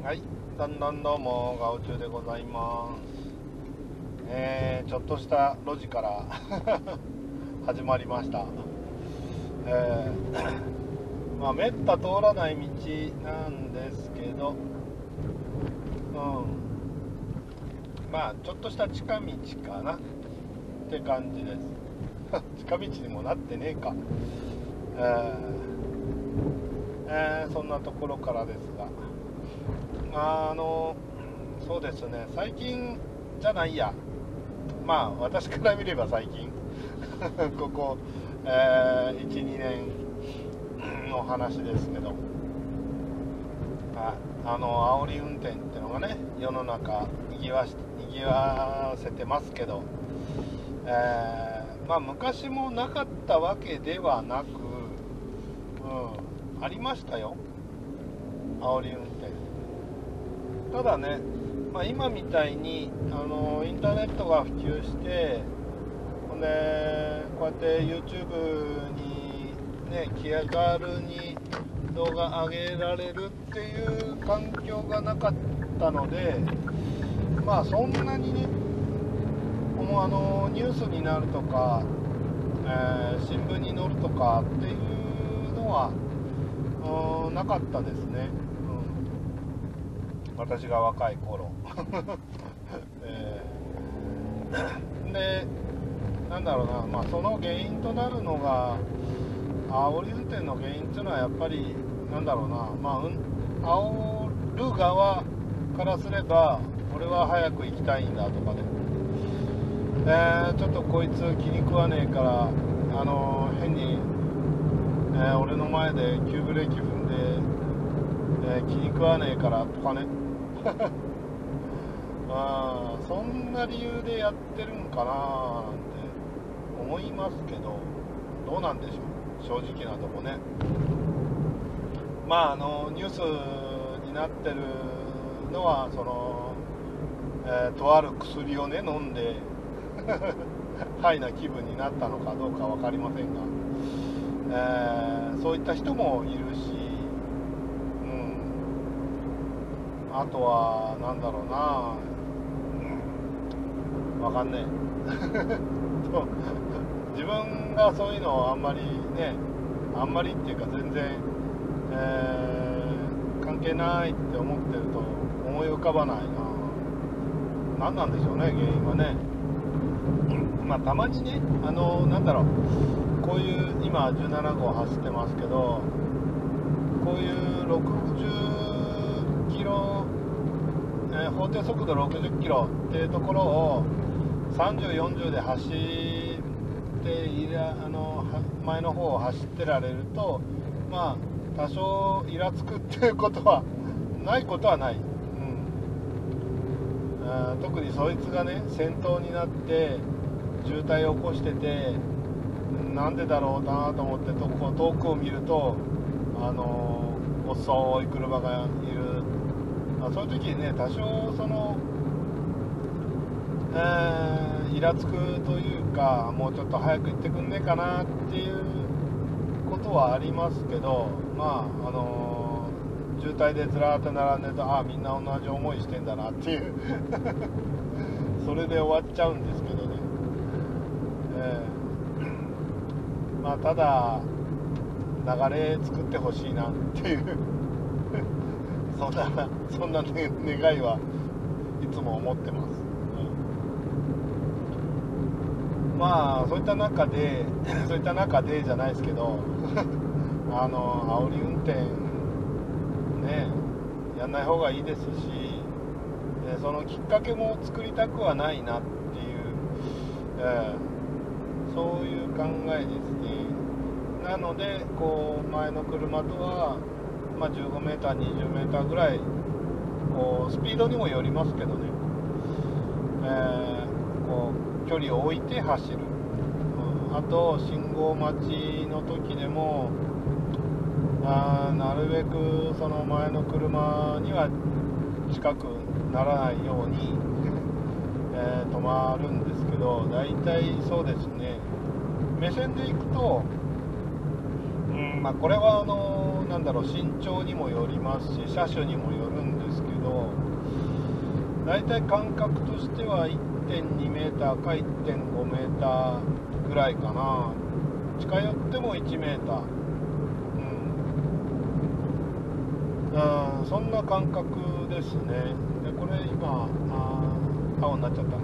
はい、だんだんどうも、ガオチュウでございます。ちょっとした路地から始まりました。まあ、めった通らない道なんですけど、まあ、ちょっとした近道かなって感じです。近道にもなってねえか。そんなところからですが、そうですね、最近じゃないや、まあ私から見れば最近ここ、1、2年の話ですけど、煽り運転ってのがね、世の中にぎわせてますけど、まあ昔もなかったわけではなく、ありましたよ、煽り運転。ただね、まあ、今みたいにインターネットが普及して、ほんでこうやって YouTube にね気軽に動画上げられるっていう環境がなかったので、まあそんなにね、もうニュースになるとか、新聞に載るとかっていうのはなかったですね、私が若い頃で、なんだろうな、まあ、その原因となるのが、煽り運転の原因っていうのはやっぱり、なんだろうな、まあ、煽る側からすれば、俺は早く行きたいんだとかね、ちょっとこいつ気に食わねえから、変に、俺の前で急ブレーキ踏んで、気に食わねえからとかねそんな理由でやってるんかななんて思いますけど、どうなんでしょう、正直なとこね。まあニュースになってるのはとある薬をね飲んでハイな気分になったのかどうか分かりませんが、そういった人もいるし、あとはなんだろうな、分かんねえ自分がそういうのをあんまりね、あんまりっていうか全然、関係ないって思ってると思い浮かばないな。何なんでしょうね、原因はね。まあたまにね、なんだろう、こういう今17号走ってますけど、こういう60キロ、法定速度60キロっていうところを30、40で走って前の方を走ってられると、まあ多少イラつくっていうことはないことはない、特にそいつがね先頭になって渋滞を起こしてて、なんでだろうなと思って遠くを見ると遅い車がいる、そういう時にね多少イラつくというか、もうちょっと早く行ってくんねえかなっていうことはありますけど、まあ渋滞でずらーっと並んでると、みんな同じ思いしてんだなっていうそれで終わっちゃうんですけどね、まあただ流れ作ってほしいなっていうそんな、ね、願いはいつも思ってます、まあそういった中でじゃないですけど煽り運転ねやんない方がいいですし、そのきっかけも作りたくはないなっていう、そういう考えですね。なのでこう前の車とは、まあ、15m、20mぐらいこうスピードにもよりますけどね、こう距離を置いて走る、あと信号待ちの時でもなるべくその前の車には近くならないように止まるんですけど、大体そうですね、目線で行くと、まあ、これはなんだろう、身長にもよりますし車種にもよるんですけど、だいたい感覚としては 1.2 メーターか 1.5 メーターぐらいかな。近寄っても1メーター、そんな感覚ですね。でこれ今青になっちゃったな。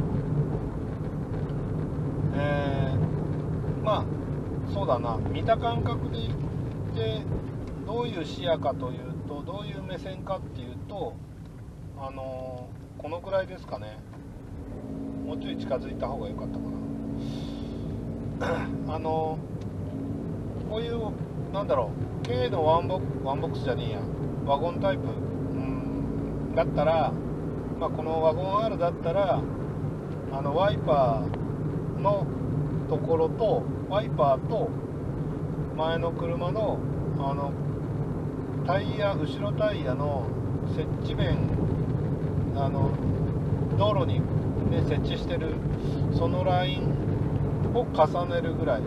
まあそうだな、見た感覚で言ってどういう視野かというと、どういう目線かっていうと、このくらいですかね。もうちょい近づいた方が良かったかな。こういうなんだろう、軽のワンボックスじゃねえや、ワゴンタイプ、だったら、まあ、このワゴン R だったらワイパーのところとワイパーと前の車のタイヤ、後ろタイヤの接地面、道路に、ね、設置してるそのラインを重ねるぐらい。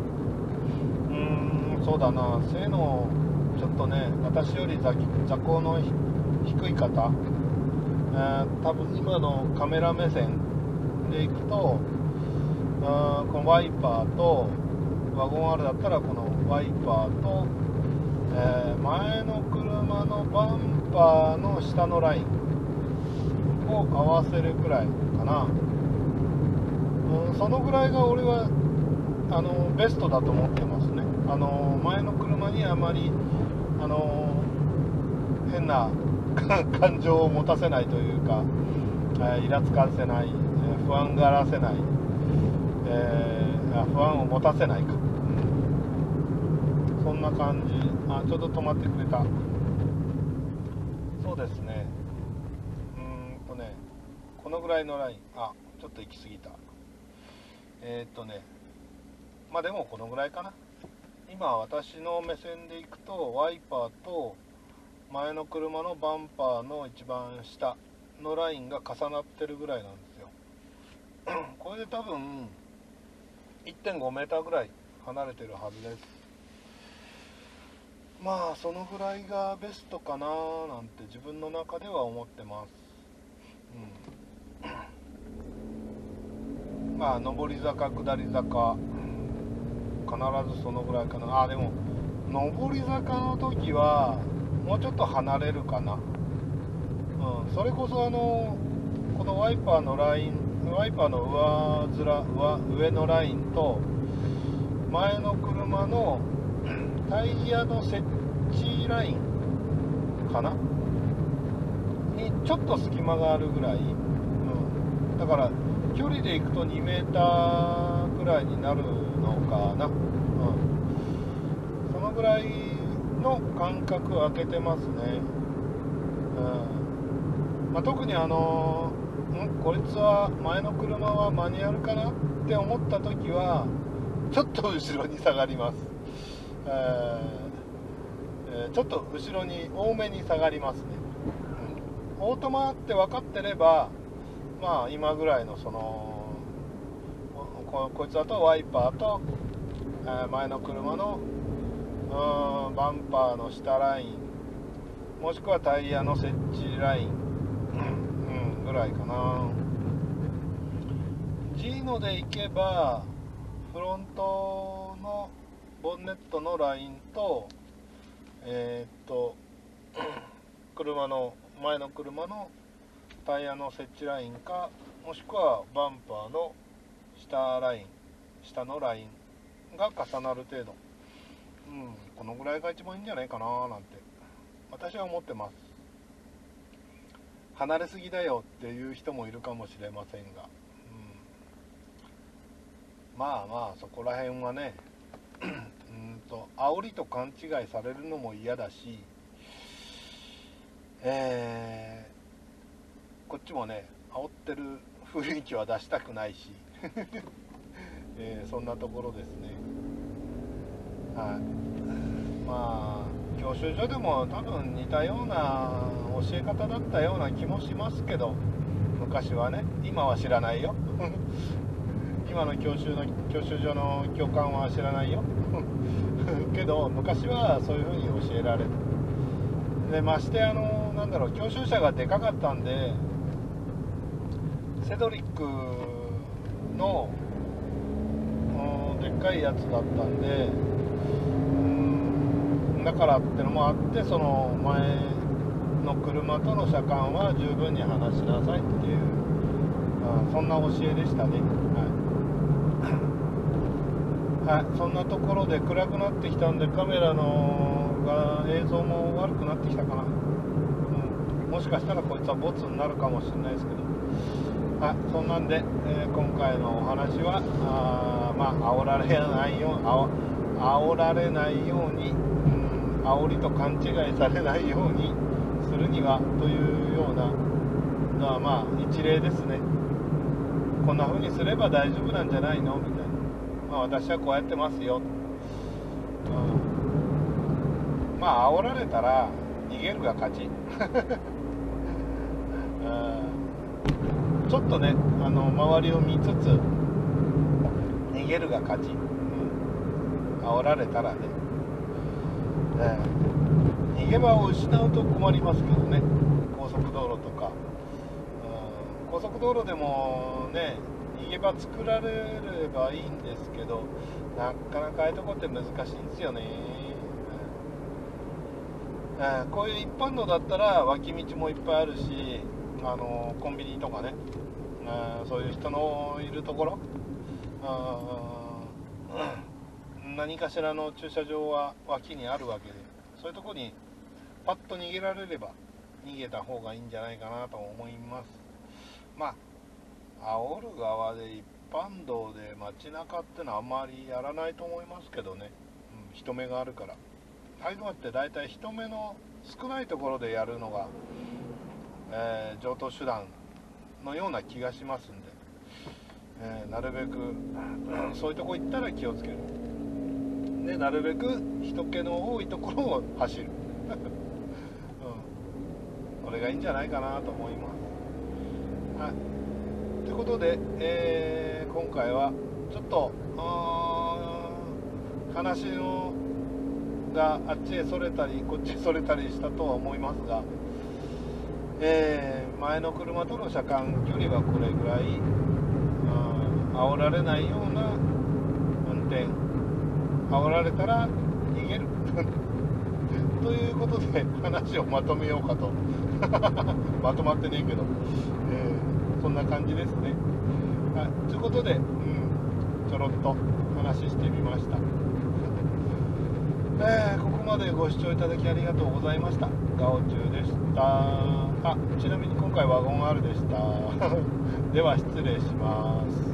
そうだな、背のちょっとね、私より座高の低い方、多分今のカメラ目線でいくと、このワイパーとワゴン R だったらこのワイパーと、前の車のバンパーの下のラインを合わせるくらいかな。そのぐらいが俺はベストだと思ってますね。前の車にあまり変な感情を持たせないというか、イラつかせない、不安がらせない、不安を持たせないか、そんな感じ。ちょうど止まってくれた。そうですね、このぐらいのライン、ちょっと行き過ぎた。まあでもこのぐらいかな。今私の目線でいくとワイパーと前の車のバンパーの一番下のラインが重なってるぐらいなんですよ。これで多分 1.5 メーターぐらい離れてるはずです。まあそのぐらいがベストかななんて自分の中では思ってます。まあ上り坂下り坂必ずそのぐらいかな。でも上り坂の時はもうちょっと離れるかな。それこそこのワイパーのライン、ワイパーの上のラインと前の車のタイヤの設置ラインかなにちょっと隙間があるぐらい、だから距離でいくと2メーターくらいになるのかな、そのぐらいの間隔を空けてますね。特にこいつは前の車はマニュアルかなって思った時はちょっと後ろに下がります。ちょっと後ろに多めに下がりますね。オートマって分かってれば、まあ今ぐらいのこいつだとワイパーと、前の車のバンパーの下ラインもしくはタイヤの設置ライン、ぐらいかな。G のでいけばフロントのボンネットのラインと前の車のタイヤの設置ラインか、もしくはバンパーの下のラインが重なる程度、このぐらいが一番いいんじゃないかななんて私は思ってます。離れすぎだよっていう人もいるかもしれませんが、まあそこら辺はね煽りと勘違いされるのも嫌だし、こっちもね煽ってる雰囲気は出したくないし、そんなところですね。まあ教習所でも多分似たような教え方だったような気もしますけど、昔はね。今は知らないよ今の教習所の教官は知らないよけど昔はそういう風に教えられた。でましてなんだろう、教習車がでかかったんで、セドリックのでっかいやつだったんで、だからってのもあって、その前の車との車間は十分に離しなさいっていう、そんな教えでしたね。はい、そんなところで暗くなってきたんで、カメラの映像も悪くなってきたかな、もしかしたらこいつはボツになるかもしれないですけど、はい、そんなんで、今回のお話は煽られないように、煽りと勘違いされないようにするにはというようなのは一例ですね。こんな風にすれば大丈夫なんじゃないのみたいな、私はこうやってますよ、煽られたら逃げるが勝ちちょっとね周りを見つつ逃げるが勝ち、煽られたらね、逃げ場を失うと困りますけどね。高速道路とか、高速道路でもね逃げ場作られればいいんですけど、なかなかああいうとこって難しいんですよね。こういう一般道だったら脇道もいっぱいあるし、コンビニとかね、そういう人のいるところ、何かしらの駐車場は脇にあるわけで、そういうところにパッと逃げられれば逃げた方がいいんじゃないかなと思います。煽る側で一般道で街中ってのはあんまりやらないと思いますけどね、人目があるから。ああいうのって大体人目の少ないところでやるのが、上等手段のような気がしますんで、なるべく、そういうとこ行ったら気をつける。でなるべく人気の多いところを走る、これがいいんじゃないかなと思います。はい、ということで、今回はちょっと話のがあっちへそれたりこっちへそれたりしたとは思いますが、前の車との車間距離はこれぐらい、煽られないような運転、煽られたら逃げるということで話をまとめようかとまとまってねえけど、そんな感じですね。ということで、ちょろっと話してみましたここまでご視聴いただきありがとうございました。ガオチュウでした。ちなみに今回ワゴン R でしたでは失礼します。